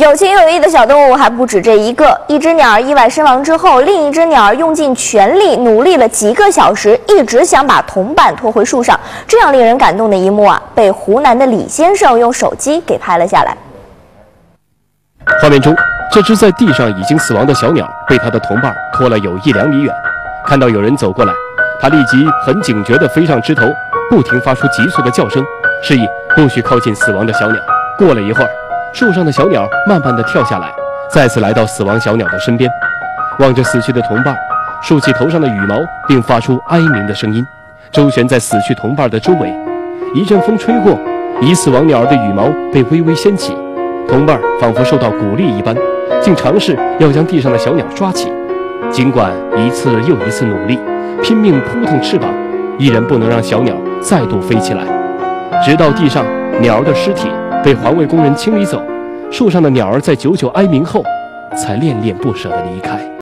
有情有义的小动物还不止这一个。一只鸟意外身亡之后，另一只鸟用尽全力努力了几个小时，一直想把同伴拖回树上。这样令人感动的一幕啊，被湖南的李先生用手机给拍了下来。 画面中，这只在地上已经死亡的小鸟被它的同伴拖了有1-2米远。看到有人走过来，它立即很警觉地飞上枝头，不停发出急促的叫声，示意不许靠近死亡的小鸟。过了一会儿，树上的小鸟慢慢地跳下来，再次来到死亡小鸟的身边，望着死去的同伴，竖起头上的羽毛，并发出哀鸣的声音，周旋在死去同伴的周围。一阵风吹过，已死亡鸟儿的羽毛被微微掀起，同伴仿佛受到鼓励一般，竟尝试要将地上的小鸟抓起。尽管一次又一次努力，拼命扑腾翅膀，依然不能让小鸟再度飞起来。直到地上鸟儿的尸体被环卫工人清理走，树上的鸟儿在久久哀鸣后，才恋恋不舍地离开。